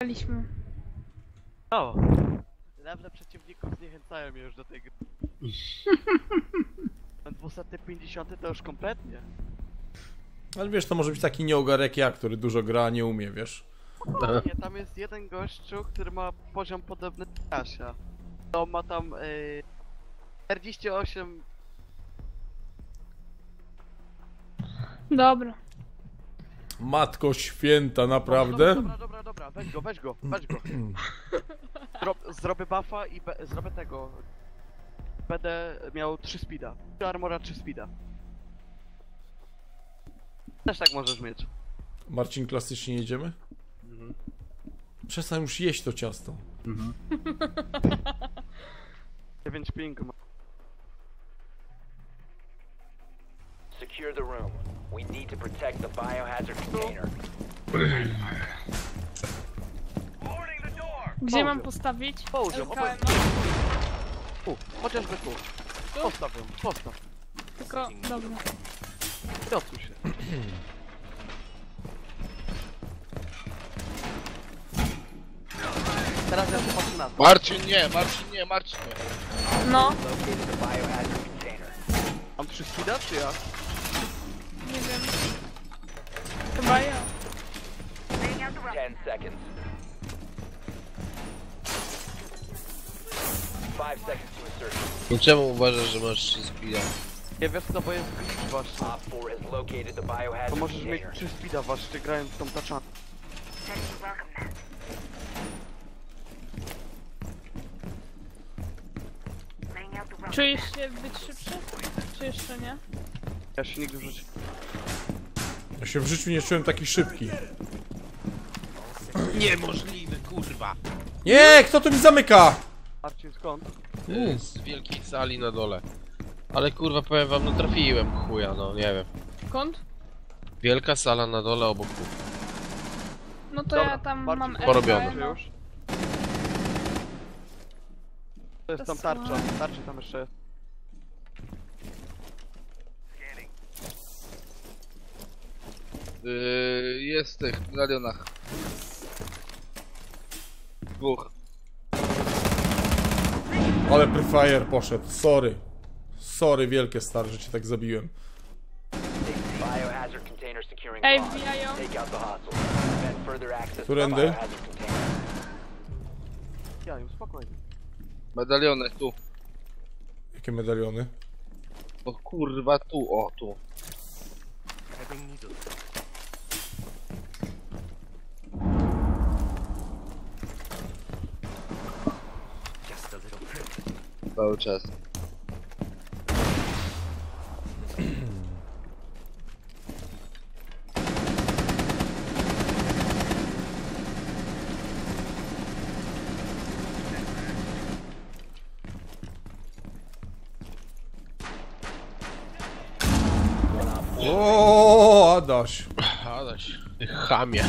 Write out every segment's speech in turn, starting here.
Byliśmy. O! Level przeciwników zniechęcają mnie już do tej gry. Na 250 to już kompletnie. Ale wiesz, to może być taki nieogarek ja, który dużo gra, nie umie, wiesz. Nie, tam jest jeden gościu, który ma poziom podobny do Kasia. To ma tam 48. Dobra. Matko święta, naprawdę? Dobra, weź go. Zrobię buffa i zrobię tego. Będę miał 3 speeda. 3 armora, 3 speeda. Też tak możesz mieć. Marcin, klasycznie jedziemy? Przestań już jeść to ciasto. 9 pingu ma. Secure the room. We need to protect the biohazard container. Gdzie mam postawić? Połóż ją, LKM. Tu, chociażby tu. Postaw ją, postaw. Tylko, dobra. Docuj się. Teraz ja się patrzę na to. Marcin nie. No, Located the biohazard container. Mam 3 speeda czy ja? nie wiem. Chyba ja. 10 seconds. 5 seconds to insertion. No czemu uważasz, że masz 3 speeda? Nie wiesz co, bo jest glitch właśnie. Op 4 has located the To biohazard możesz mieć container. 3 speeda właśnie grając w tą taczanę. Czujesz się być szybszy? Czy jeszcze nie? Ja się nigdy w życiu... Ja się w życiu nie czułem taki szybki. Niemożliwe, kurwa! Nie, kto tu mi zamyka? Marcin, skąd? Z wielkiej sali na dole. Ale kurwa, powiem wam, no trafiłem chuja, no nie wiem. Skąd? Wielka sala na dole obok kuchni. No to Dobra, ja tam Marcin, mam porobione. LKM. Już? To jest tam tarcza, tarczy tam jeszcze jest. Jest w tych medalionach. Dwóch. Ale Prefire poszedł, sorry. Sorry wielkie stary, że cię tak zabiłem. Biohazard container securing Ej, bombs. wbijają. Take out the hostile. Prevent further access to the Którędy? biohazard container. Ja już spokojnie. Medaliony, tu. Jakie medaliony? O kurwa, tu, o, tu. Cały czas. O, Adaś. Adaś, ty chamie.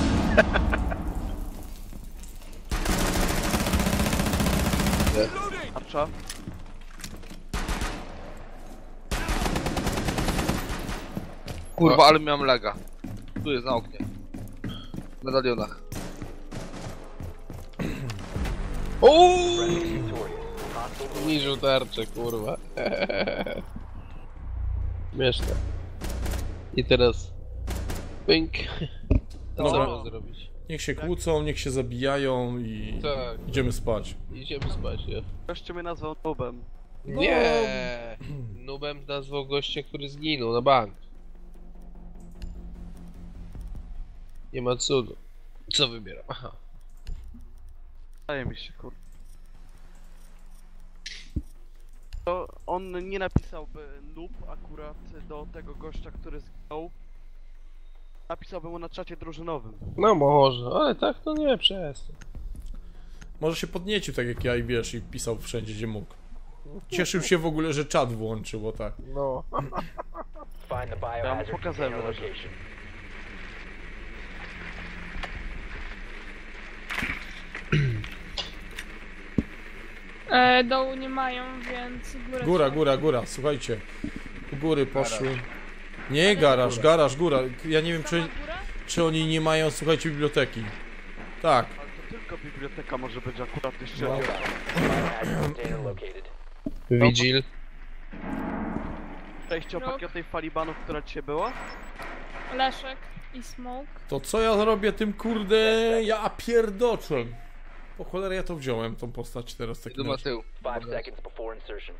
Tarcza. Kurwa, ale miałem laga. Tu jest na oknie. W medalionach. Uuuu! Victorious. Hostile Niżu tarczę, kurwa. Śmieszne. I teraz... Pink. Co Dobra. mam zrobić? Niech się kłócą, niech się zabijają i Tak, idziemy spać. idziemy spać, nie? Gościu mnie nazwał nubem. Nie! Nubem nazwał gościa, który zginął na bank. Nie ma cudu. Co wybieram? Aha. Wydaje mi się, kurde. To on nie napisałby noob akurat do tego gościa, który zginął. Napisałby mu na czacie drużynowym. No może, ale tak to nie, przestań. Może się podniecił tak jak ja i wiesz, i pisał wszędzie gdzie mógł. Cieszył się w ogóle, że czat włączył, bo tak. No. Find the biohazard pokazałem container na razie. location. Dołu nie mają, więc górę Góra, trzeba- góra, słuchajcie. U góry poszły. Nie garaż, góra. Ja nie wiem Sama góra? czy oni nie mają, słuchajcie, biblioteki. Tak. Ale to tylko biblioteka może być akurat jeszcze. No. Biohazard container located. Vigil. Przejście opaki o tej fali banów, która dzisiaj była? Leszek i Smoke. To co ja zrobię tym kurde... Ja pierdoczę. Po cholerę ja to wziąłem, tą postać teraz tak Do Mateu. 5 seconds before insertion.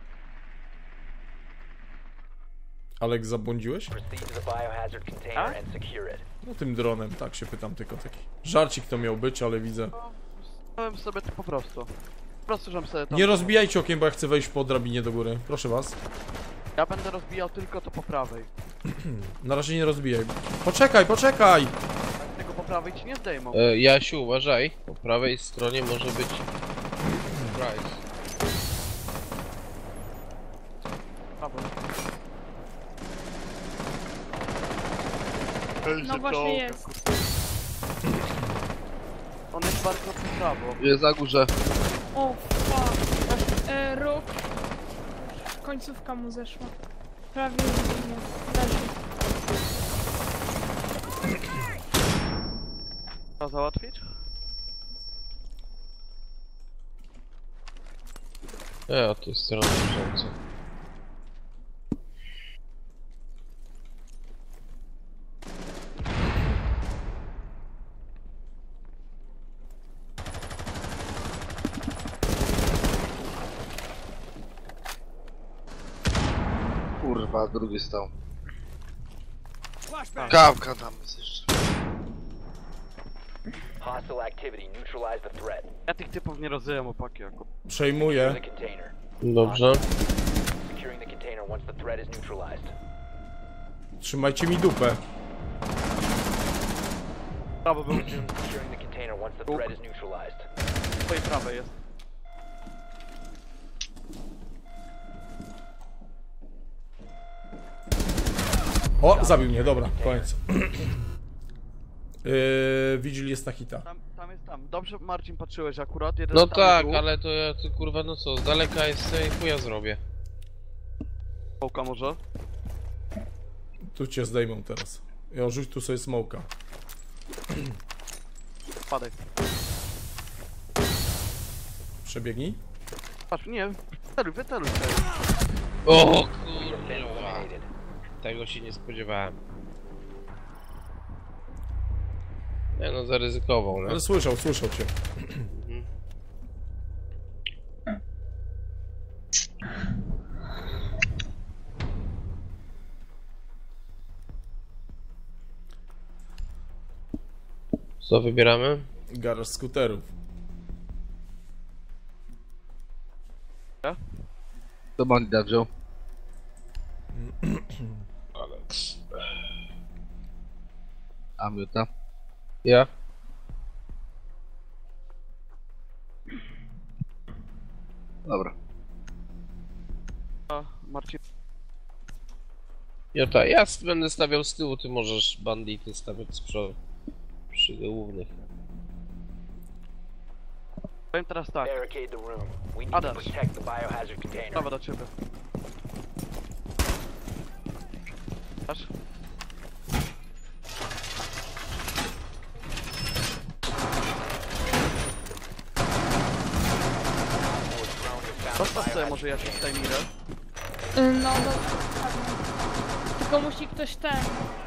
Alek, zabłądziłeś? Proceed to the biohazard container and secure it. No tym dronem, tak się pytam, tylko taki żarcik to miał być, ale widzę. Stałem sobie to po prostu. Po prostu, żebym sobie tam... Nie rozbijajcie okien, bo ja chcę wejść po drabinie do góry. Proszę was. Ja będę rozbijał tylko to po prawej. Na razie nie rozbijaj. Poczekaj, poczekaj! Tego po prawej ci nie zdejmą. Jasiu, uważaj. Po prawej stronie może być... Surprise. Prawo. No właśnie jest. On jest bardzo po prawo. Jest na górze. O, fuck. Róg. Końcówka mu zeszła. Prawie nie. Leży. Trzeba załatwić? A to jest strona bieżąca. Kurwa, drugi stał. Kawka tam jest jeszcze. Hostile activity. Neutralize the threat. Ja tych typów nie rozwijam opaki jako. Przejmuję. The container. Dobrze. Securing the container once the threat is neutralized. Trzymajcie mi dupę. Prawo był Securing the container once the threat is neutralized. z twojej prawej jest. O, zabił mnie, dobra, koniec. Vigil jest na hita. Tam jest tam. Dobrze, Marcin, patrzyłeś akurat. Jeden No tam tak, był. ale to ja to kurwa no co, z daleka jest i chuja zrobię. Smoka może. Tu cię zdejmą teraz. Ja rzuć tu sobie smoka. Padaj. Przebiegnij. Patrz, nie. Wyteluj sobie. O Been kurwa. eliminated. Tego się nie spodziewałem. Nie no, zaryzykował, no. Ale słyszał cię. Co wybieramy? Garaż skuterów. To bandita wziął. Alex. A miuta? Ja? Dobra. A, Marcin. Jota, ja będę stawiał z tyłu, ty możesz bandity stawiać z przodu. Przy głównych. Powiem teraz tak. Barricade the room. We need to Adaś. protect the biohazard container. Prawa do ciebie. Patrz. Zostaw sobie może jakiś timerę. No, tylko musi ktoś ten...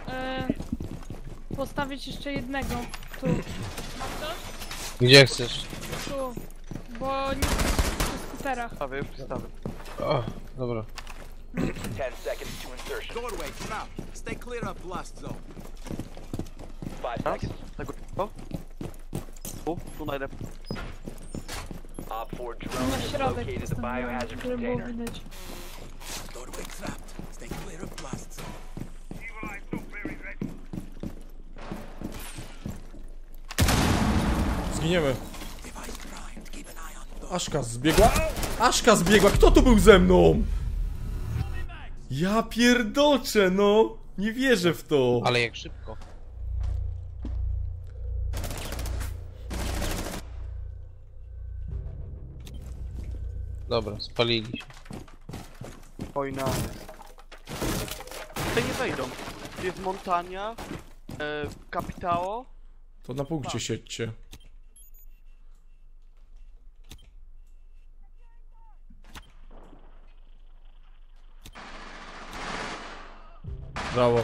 postawić jeszcze jednego. Tu. Ma ktoś? Gdzie chcesz? Tu. Bo nie przy skuterach. Prawie, już przystawię. O, dobra. 10 seconds to insertion. Doorway, trap. Stay clear of blast zone. 5 Raz. seconds. Tego typu. Tu najlepiej. Op 4 Na drone has środek located the postawiłem, biohazard żeby było container. widać. Doorway trapped. Stay clear of blast zone. Zginiemy. Device primed. Keep an eye on door. Aszka zbiegła. Aszka zbiegła. Kto tu był ze mną? Ja pierdoczę, no. Nie wierzę w to. Ale jak szybko. Dobra, spalili się. Wojna. Tutaj nie wejdą. Jest Montania, Capitao. To na punkcie siedźcie. Brawo.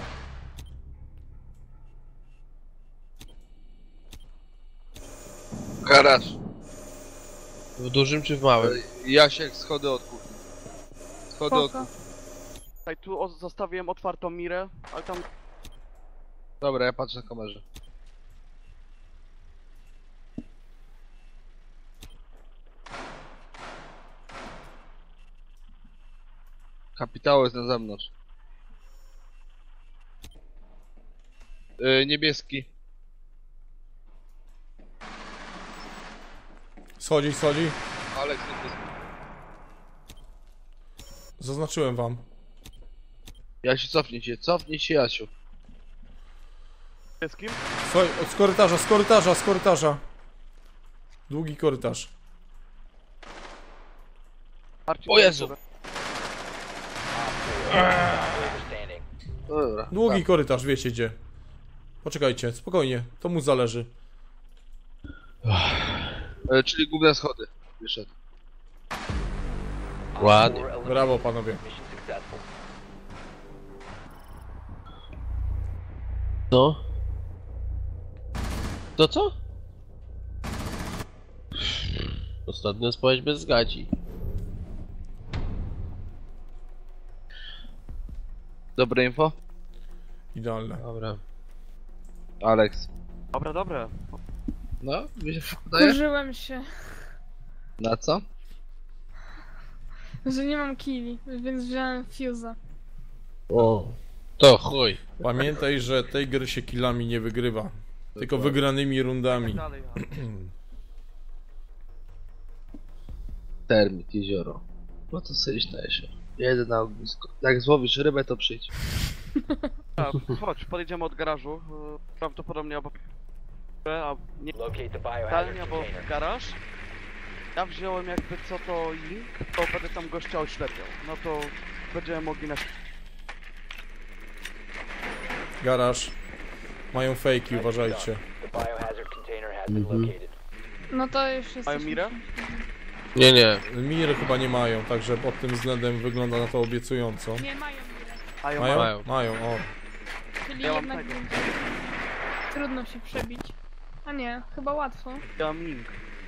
Garaż. W dużym czy w małym? Jasiek, schody od kuchni. Schody od Spoko. kuchni. Tutaj tu zostawiłem otwartą mirę, ale tam Dobra, ja patrzę na kamerze. Kapitał jest na zewnątrz. Niebieski. Schodzi, schodzi. Aleks niebieski. Zaznaczyłem wam. Jasiu, cofnij się Jasiu. z kim? Słuchaj, z korytarza, z korytarza, z korytarza. Długi korytarz. Marcin, O Jezu! Standing. Dobra. Długi korytarz, wiecie gdzie. Poczekajcie, spokojnie, to mu zależy. Czyli główne schody. Wyszedł. Ładnie. Brawo panowie. Mission successful. No? To co? Ostatnio spowiedź bez zgadzi. Dobre info? Idealne. Dobra. Aleks. Dobra, dobra. No, mi się wydaje? Kurzyłem się, Na co? że nie mam killi, więc wziąłem fuse'a. O. To chuj. Pamiętaj, że tej gry się killami nie wygrywa. Tylko wygranymi rundami. Dalej, ja. Termit, jezioro. No to sobie się. Jedę na ognisko. Jak złowisz rybę, to przyjdź. Chodź, podejdziemy od garażu. Prawdopodobnie obok... A nie Locate the biohazard totalnie, albo container. garaż. Ja wziąłem jakby co to link, to będę tam gościa oślepiał. No to będziemy mogli na... Garaż. Mają fejki, uważajcie. The biohazard container has been located. No to już jest. Mają mirę? Nie, nie. Miry chyba nie mają, także pod tym względem wygląda na to obiecująco. Nie mają mirę. Mają, Mają? Mają. Mają, o. Czyli Ja mam jednak tego. będzie trudno się przebić. A nie, chyba łatwo. Ja mam link.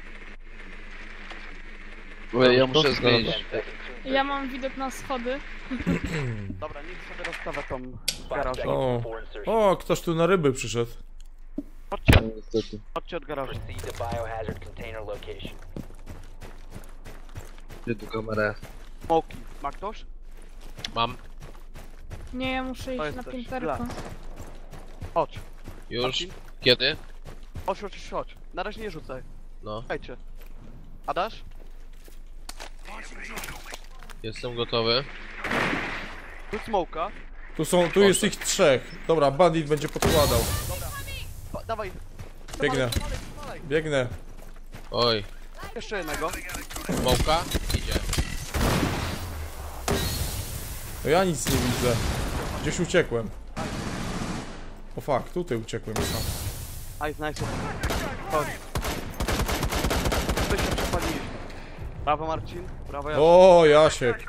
Ja muszę zmienić. Ja mam widok na schody. Dobra, niech sobie rozstawę tą 5 garażu. seconds O. before insertion. O, ktoś tu na ryby przyszedł. Chodźcie, Niestety. chodźcie od garażu. Proceed to biohazard container location. Gdzie tu kamera? Smoki. Ma ktoś? Mam. Nie, ja muszę To iść jest na też pięterko. las. Chodź. Już? Marcin? Kiedy? Chodź. Na razie nie rzucaj. No. Słuchajcie. Adaś? Jestem gotowy. Tu smoka. Tu jest ich trzech. Dobra, bandit będzie podkładał. Dawaj. Biegnę. Dalej. Biegnę. Oj. Jeszcze jednego. Smoka? Idzie. No ja nic nie widzę. Gdzieś uciekłem. O fuck, tutaj uciekłem sam. Nice. Chodź. My się przepaliliśmy. Brawo Marcin. Brawo ja. O, Jasiek.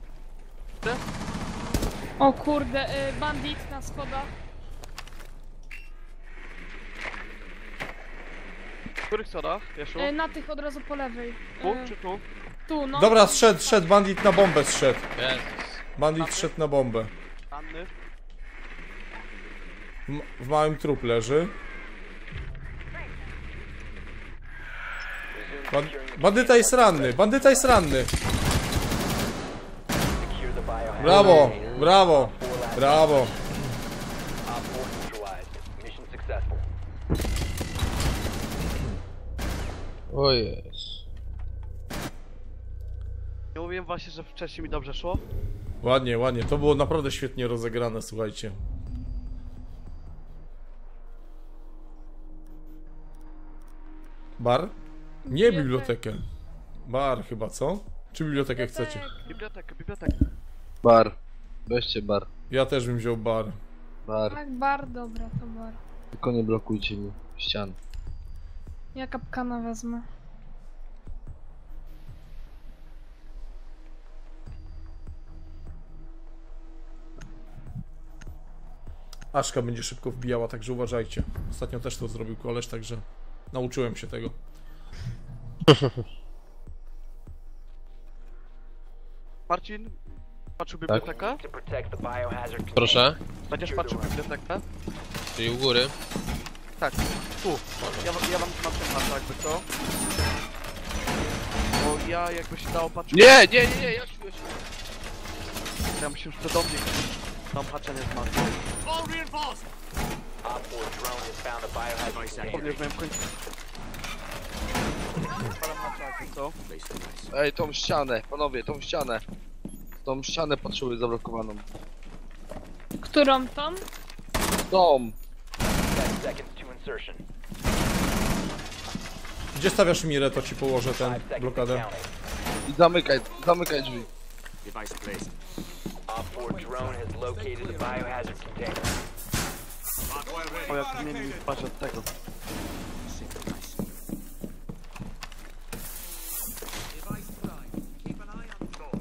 O kurde, bandit na schodach. W których schodach? Jeszcze? Na tych od razu po lewej. Tu czy tu? Tu, no. Dobra, zszedł, bandit na bombę zszedł. Jezus. Bandit zszedł na bombę. Anny. W małym trup leży. Bandyta jest ranny, bandyta jest ranny. Secure the biohazard Brawo, container. brawo, brawo. Op 4 neutralized. Mission successful. O jest. Nie mówiłem właśnie, że wcześniej mi dobrze szło? Ładnie, ładnie. To było naprawdę świetnie rozegrane, słuchajcie. Bar? Nie bibliotekę. Bar chyba, co? Czy bibliotekę chcecie? Bibliotekę. Bar. Weźcie bar. Ja też bym wziął bar. Bar. Tak, bar, dobra, to bar. Tylko nie blokujcie mi ścian. Ja kapkana wezmę. Aszka będzie szybko wbijała, także uważajcie. Ostatnio też to zrobił koleś, także nauczyłem się tego. Marcin, patrzył bibliotekę? To protect the biohazard container. Proszę. Będziesz patrzył bibliotekę? Czyli u góry. Tak, tu. Ja wam tłumaczę mapę jakby to. Bo ja jakby się dało patrzeć... Nie, Jasiu. Ja myślę, że to do mnie tam haczenie z mapy. All reinforced. Op 4 drone has found a biohazard container. Pewnie w moim końcu. Palam hacza jakby co? Ej, tą ścianę, panowie, tą ścianę. Tą ścianę potrzebuję zablokowaną. Którą tam? Dom. 10 seconds to insertion. Gdzie stawiasz mirę, to ci położę 5 tę seconds blokadę. counting. I zamykaj drzwi. Device placed. Op 4 drone has located the biohazard container. Hardwire ready. O, jak zmienił mi twarz od tego. Device prime. Keep an eye on the door.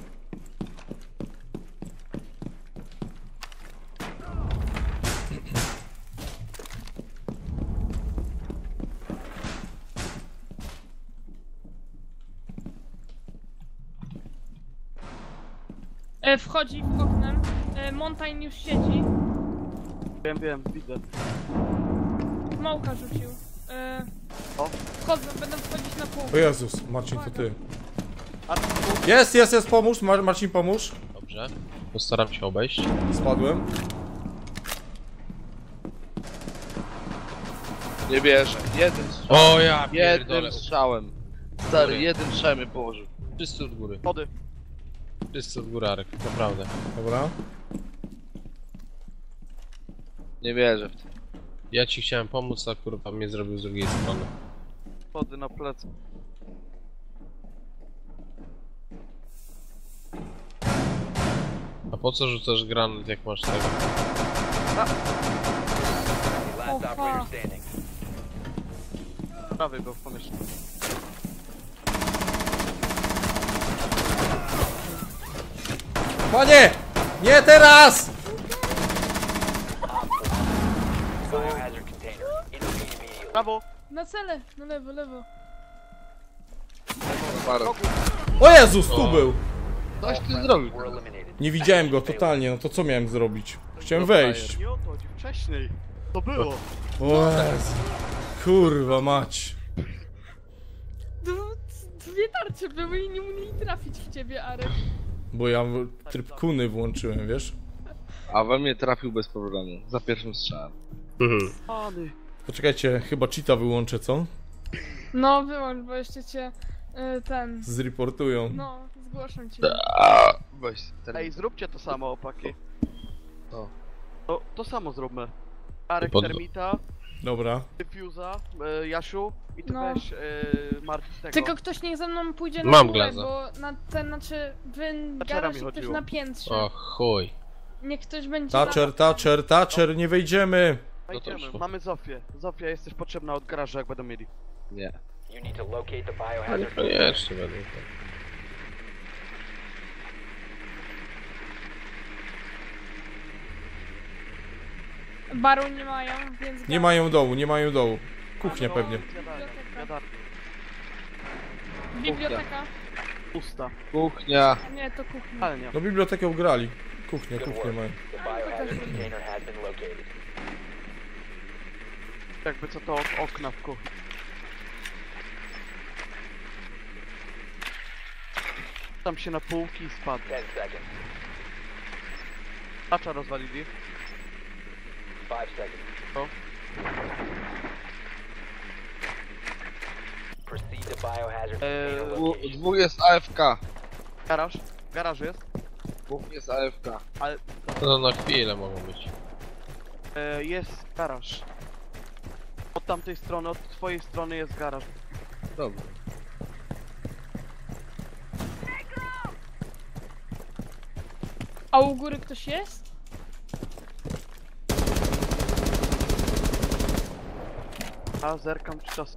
Wchodzi w oknem. Mountain już siedzi. Wiem, widzę. Małka rzucił. O. Wchodzą, będą wchodzić na pół. O Jezus, Marcin, to ty. A tu Jest, pomóż, Marcin, pomóż. Dobrze. Postaram się obejść. Spadłem. Nie bierze. Jeden strzał. O ja pierdolę. Jednym strzałem. Stary, Góry. jeden strzał mnie położył. Wszyscy od góry. wody. Wszyscy od góry, Arek. Naprawdę. Dobra. Nie wierzę w to. Ja ci chciałem pomóc, a kurwa mnie zrobił z drugiej strony. Wody na plecy. A po co rzucasz granat, jak masz tego? Last Oha. operator standing. Prawie go w pomieszczeniu. Panie! Nie teraz! Biohazard container. Intervene immediately. Brawo! Na cele, na lewo, lewo. Bardzo. O Jezus, tu był! Coś ty zrobił. Were eliminated. Nie widziałem go totalnie, no to co miałem zrobić? Chciałem wejść. Nie o to chodzi, wcześniej. To było. O Jezu. Kurwa mać. Dwie tarcze były i nie umieli trafić w ciebie, Arek. Bo ja tryb kuny włączyłem, wiesz? A we mnie trafił bez problemu. Za pierwszym strzałem. Pany. Poczekajcie, chyba cheata wyłączę, co? No wyłącz, bo jeszcze cię ten... Zreportują. No, zgłoszą cię. Weź ten. Ej, zróbcie to samo, opaki. Co? To samo zróbmy. Arek Pod- Termita, Dobra. Diffusa, Jasiu i ty No. weź Marcin tego. Tylko ktoś niech ze mną pójdzie na Mam górę, glaza. bo na ten, znaczy wy Thatchera garaż mi i ktoś chodziło. na piętrze. O chuj. Niech ktoś będzie... Thatcher, nie wejdziemy! Wejdziemy, No to- mamy Zofię. Zofia, jesteś potrzebna od garażu, jak będą mieli. Nie. You need to locate the Ale biohazard container. koniecznie będę. Baru nie mają, więc... Nie mają dołu, nie mają dołu. Kuchnia pewnie. Biblioteka. Pusta. Kuchnia. A nie, to kuchnia. Ale nie. No bibliotekę ugrali. Kuchnię mają. The biohazard container has been located. Jakby co to okna w kuchni. Tam się na półki i spadł. 10 seconds. Tacza rozwalili. 5 seconds. O. Proceed to biohazard container location. Dwóch jest AFK. Garaż. Garaż jest. Dwóch jest AFK. Ale No na chwilę mogą być. jest garaż. Od tamtej strony, od twojej strony jest garaż. Dobra. A u góry ktoś jest? A zerkam czy czas.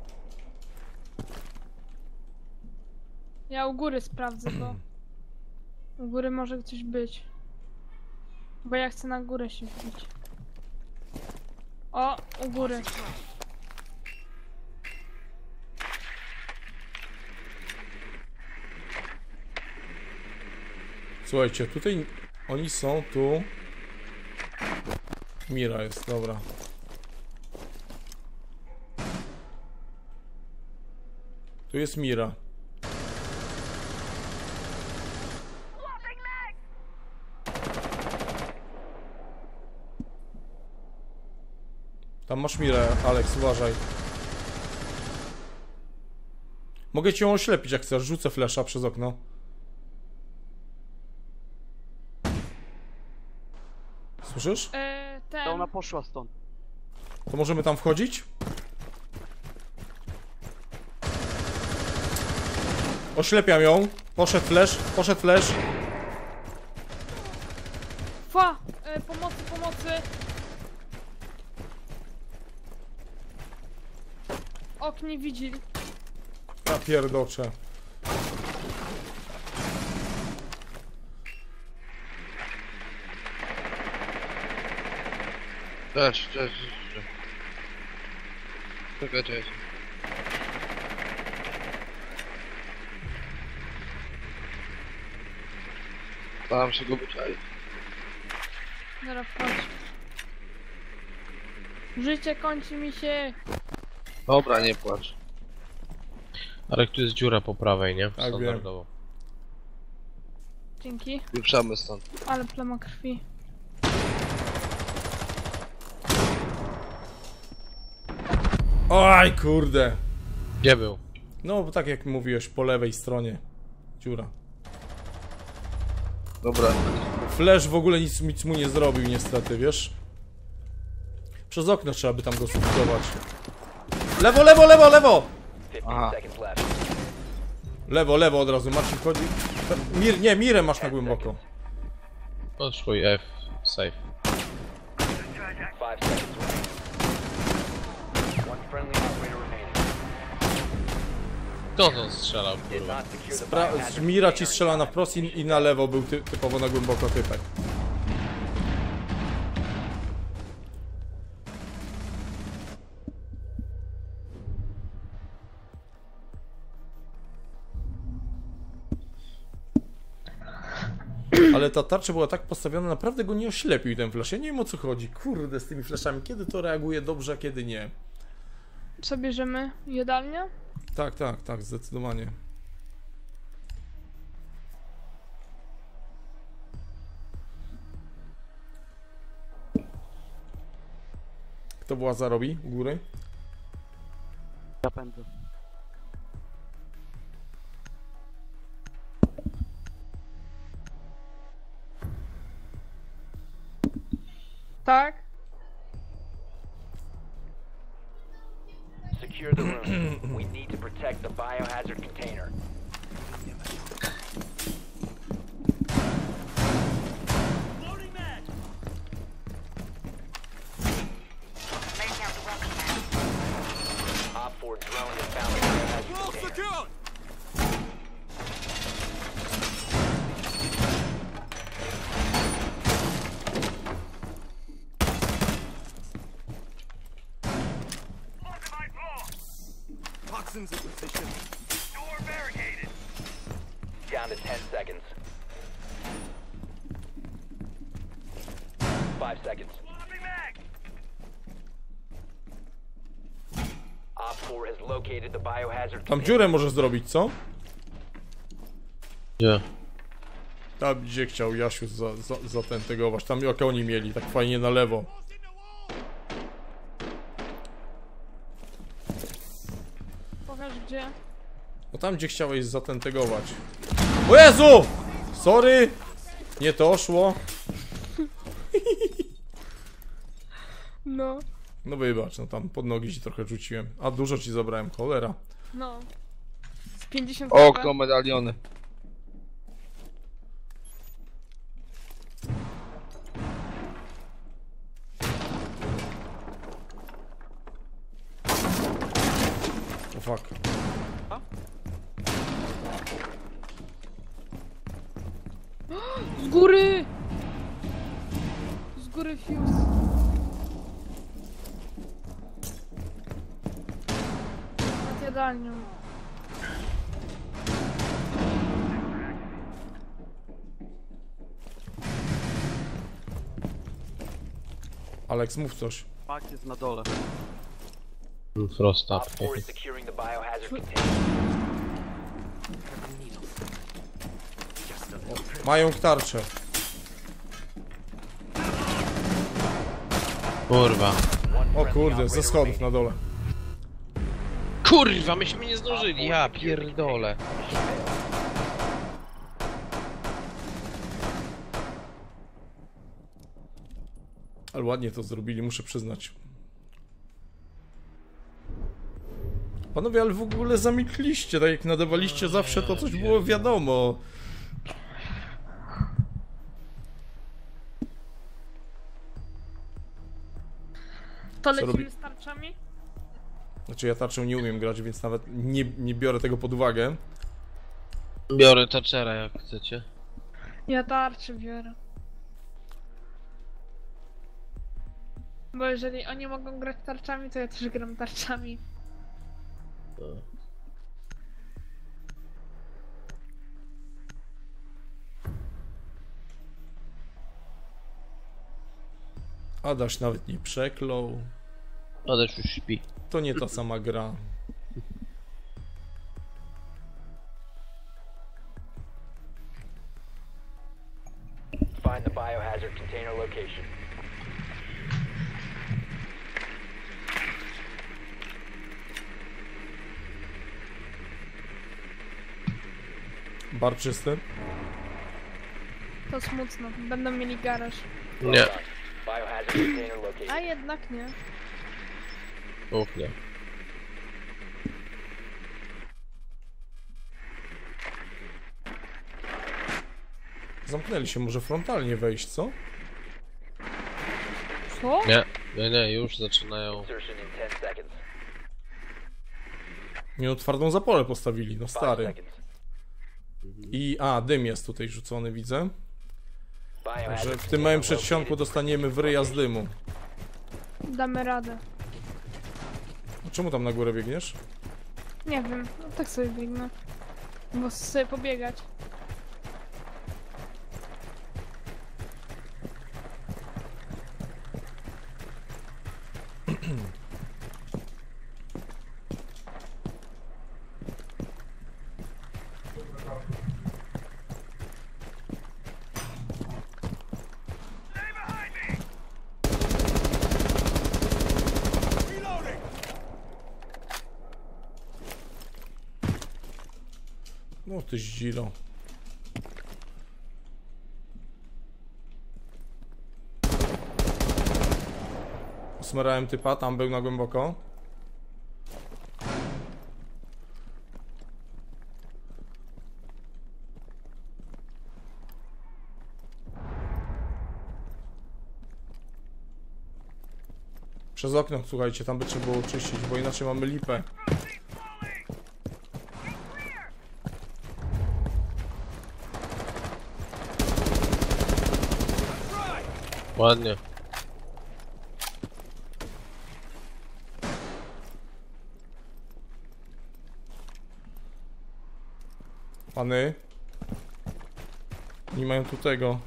Ja u góry sprawdzę, bo... U góry może coś być. Bo ja chcę na górę się wbić. O, u góry. Słuchajcie, tutaj oni są, tu. Mira jest, dobra. Tu jest Mira. Tam masz Mirę, Alex, uważaj. Mogę cię ją oślepić jak chcesz, rzucę flesza przez okno. Słyszysz? To ona poszła stąd. To możemy tam wchodzić? Oślepiam ją. Poszedł flash, poszedł flash. Fa! Pomocy, pomocy! Oknie widzi. Ja pierdoczę. Cześć. Czekaj. Staram się go wyczaić. Dobra, wchodź. Życie kończy mi się. Dobra, nie płacz. Ale tu jest dziura po prawej, nie? Tak, Standardowo. Dzięki. Wyprzamy stąd. Ale plama krwi. Oj, kurde. Gdzie był? No, bo tak jak mówiłeś, po lewej stronie. Dziura. Dobra. Flash w ogóle nic mu nie zrobił niestety, wiesz? Przez okno trzeba by tam go skutkować. Lewo, lewo, lewo, lewo! 15 Aha. seconds left. Lewo od razu, Marcin wchodzi. Mirę masz na głęboko. Podszło i F. Safe. 5 seconds remaining. One friendly operator remaining. Kto to strzelał, Did kurwa? not secure the biohazard Mira ci container strzela na in time. wprost i na lewo był typowo na głęboko typek. Ale ta tarcza była tak postawiona, naprawdę go nie oślepił ten flash. Ja nie wiem o co chodzi. Kurde, z tymi flashami. Kiedy to reaguje dobrze, a kiedy nie. Co bierzemy? Jadalnia? Tak, zdecydowanie. Kto władza robi u góry? Ja pędzę. Tak. Secure the room. We need to protect the biohazard container. Op 4 drone has found the biohazard container. Toxins in position. Door barricaded. Down to 10 seconds. 5 seconds. Op 4 has located the biohazard Tam container. dziurę może zrobić, co? Gdzie? Tam gdzie chciał Jasiu zatentegować. Tam jak oni mieli, tak fajnie na lewo. Pokaż gdzie. No tam gdzie chciałeś zatentegować. O Jezu! Sorry! Nie to szło. No. No wybacz, no tam pod nogi ci trochę rzuciłem. A dużo ci zabrałem, cholera. No. Z 50 Okno, medaliony. O fuck. Z góry! Z góry fuse. jadalnią. Alex, mów coś. Pak jest na dole. Prosta. Op 4 is securing the biohazard container. Mają tarczę. Kurwa. O kurde, ze schodów na dole. Kurwa, myśmy nie zdążyli, ja pierdolę. Ale ładnie to zrobili, muszę przyznać. Panowie, ale w ogóle zamilkliście, tak jak nadawaliście zawsze, to coś było wiadomo. To Co robi- lecimy z tarczami? Znaczy ja tarczą nie umiem grać, więc nawet nie biorę tego pod uwagę. Biorę Thatchera jak chcecie. Ja tarczę biorę. Bo jeżeli oni mogą grać tarczami, to ja też gram tarczami. Adaś nawet nie przeklął. Adaś już śpi. To nie ta sama gra. Find the biohazard container location. Bar czysty. To smutno. Będą mieli garaż. Nie. Biohazard container located. A jednak nie. Uch, nie. Zamknęli się, może frontalnie wejść, co? Co? Nie, już zaczynają. Insertion in 10 seconds. Nie no, twardą zaporę postawili, no 5 stary. seconds. I, dym jest tutaj rzucony, widzę. Biohazard Że w tym container małym located. przedsionku dostaniemy w ryja z dymu. Damy radę. A czemu tam na górę biegniesz? Nie wiem, no tak sobie biegnę. Bo sobie pobiegać. No ty zdziro. Smerałem typa, tam był na głęboko. Przez okno, słuchajcie, tam by trzeba było czyścić, bo inaczej mamy lipę. Ładnie. Pany. Nie mają tu tego.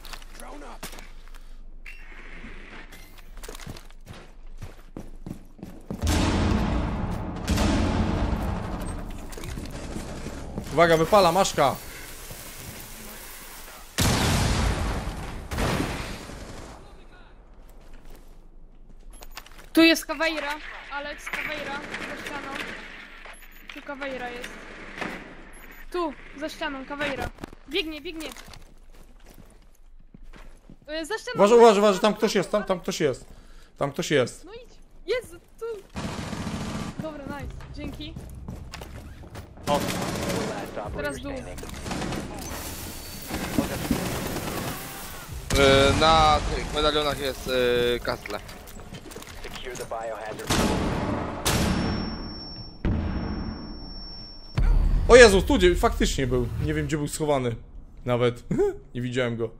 Uwaga, wypala, maszka. Tu jest Caveira, Alex, Caveira, za ścianą. Tu Caveira jest. Tu, za ścianą, Caveira. Biegnie, biegnie. Za ścianą. Uważaj, uważaj, uważaj, tam ktoś jest, tam ktoś jest. Tam ktoś jest. No idź. Jest, tu. Dobra, nice. Dzięki. Last operator Teraz dół. standing. Na tych medalionach jest Castle. Secure the biohazard. O Jezu, tu gdzie faktycznie był. Nie wiem, gdzie był schowany. Nawet. Nie widziałem go.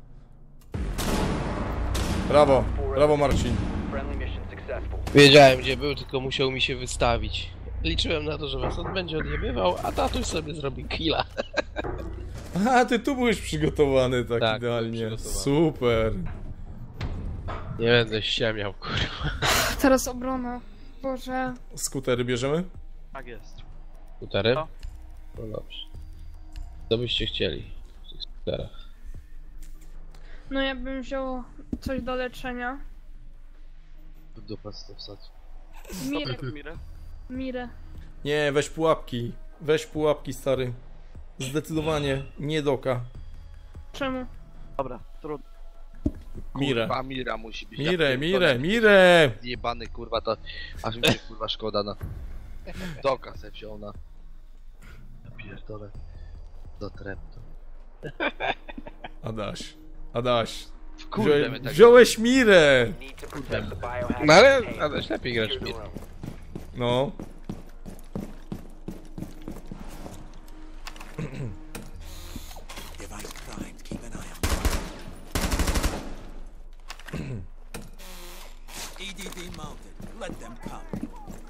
Brawo, brawo Marcin. Friendly mission successful. Wiedziałem gdzie był, tylko musiał mi się wystawić. Liczyłem na to, że was on będzie odjebywał, a tatuś sobie zrobi killa. A, ty tu byłeś przygotowany tak, Tak, idealnie. byłem przygotowany. Super. Nie będę ściemiał, kurwa. Teraz obrona. Boże. Skutery bierzemy? Tak jest. Skutery? No. No dobrze. Co byście chcieli w tych skuterach? No ja bym wziął coś do leczenia. W dupę to wsadź. Mirę. Mirę. Mirę. Nie, weź pułapki. Weź pułapki, stary. Zdecydowanie nie doka. Czemu? Dobra, trudno. Mirę. Kurwa, Mira musi być. Mirę, Ja Mirę, pierdolę. Mirę! Jebany kurwa to. Aż mi się kurwa szkoda na. Doka se wziął na. Ja pierdolę. Do treptu. Adaś. Adaś. Kurde mnie tak. Wziąłeś Mirę! Need to protect the biohazard No ale container. Adaś lepiej grać Secure w the Mirę. room. No. Device primed. Keep an eye on. EDD mounted. Let them come.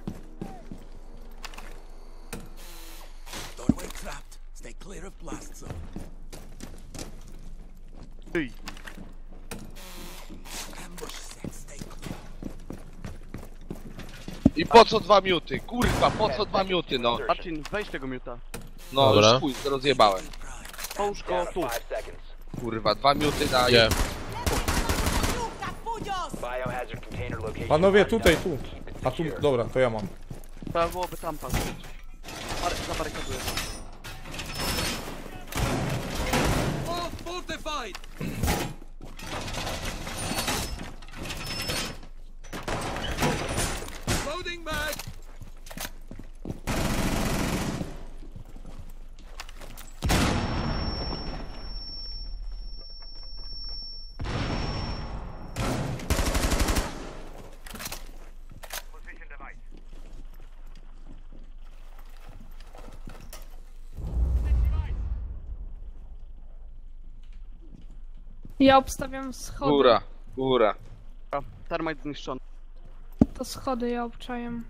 Doorway trapped. Stay clear of blast zone. Ty. Ambush set. Stay clear. I po co 2 minuty? Kurwa, po co 2 minuty no? Marcin, weź tego miuta. No Dobra. już chuj, rozjebałem. Połóż go Down to tu. 5 seconds. Kurwa, 2 minuty na. Gdzie? Biohazard container location. Panowie, tutaj, tu. unknown. Keep it A tu, secure. dobra, to ja mam. Trzeba byłoby tam patrzeć. Zabarykaduję. All fortified. Loading mag. Ja obstawiam schody. Góra, góra. A, termite zniszczony. To schody ja obczajem.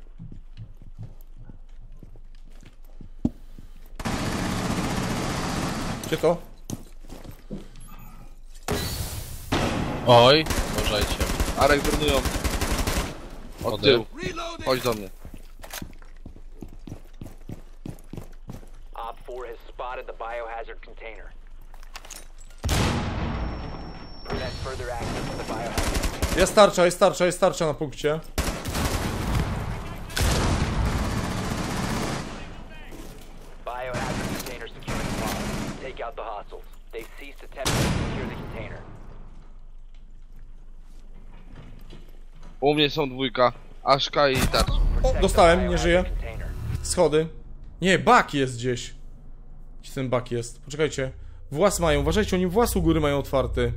Gdzie to? Oj, uważajcie. Arek brnują. Od Ode. tyłu. Reloading. Chodź do mnie. Op 4 has spotted the biohazard container. Prevent further access to the biohazard container. Jest tarcza na punkcie. Biohazard container securing pod. Take out the hostiles. They've ceased attempting to secure the container. U mnie są dwójka. Aszka i tarcz. O, dostałem, nie żyje. Biohazard container. Schody. Nie, bak jest gdzieś. Gdzie ten bak jest? Poczekajcie. Włas mają, uważajcie, oni włas u góry mają otwarty.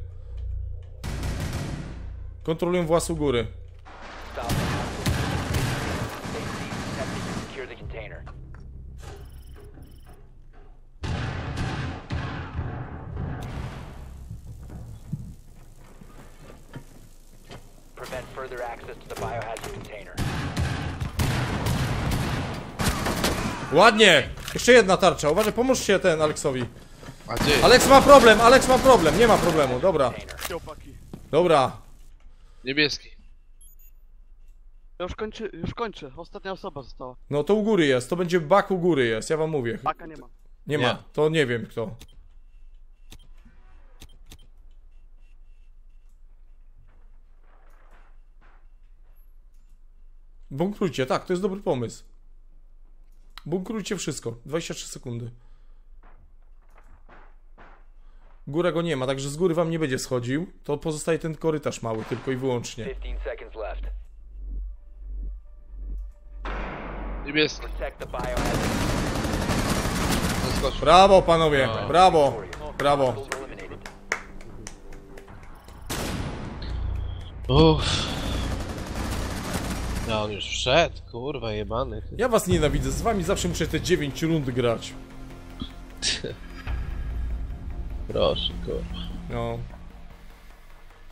Kontrolują włas u góry. Stop the hostiles. They've ceased attempting to secure the container. Prevent further access to the biohazard container. Ładnie! Jeszcze jedna tarcza, uważaj, pomóżcie ten Aleksowi. A gdzie? Alex ma problem, nie ma problemu, dobra. Container. Chłopaki. Dobra. Niebieski. Ja już kończę. Ostatnia osoba została. No to u góry jest, to będzie bak u góry jest, ja wam mówię. Baka nie ma. Nie ma, Nie. to nie wiem kto. Bunkrujcie, tak, to jest dobry pomysł. Bunkrujcie wszystko, 23 sekundy. Góra go nie ma, także z góry wam nie będzie schodził. To pozostaje ten korytarz mały, tylko i wyłącznie. 15 seconds left. Niebieski. Protect the biohazard. Zeskoczył. Brawo panowie, No. brawo, brawo. Hostiles eliminated. Uff. No on już wszedł, kurwa jebany. Ja was nienawidzę, z wami zawsze muszę te 9 rund grać. Proszę, kurwa. No.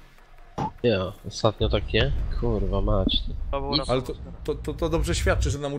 Nie, ostatnio tak nie? Kurwa mać. To było raz Ale to dobrze świadczy, że nam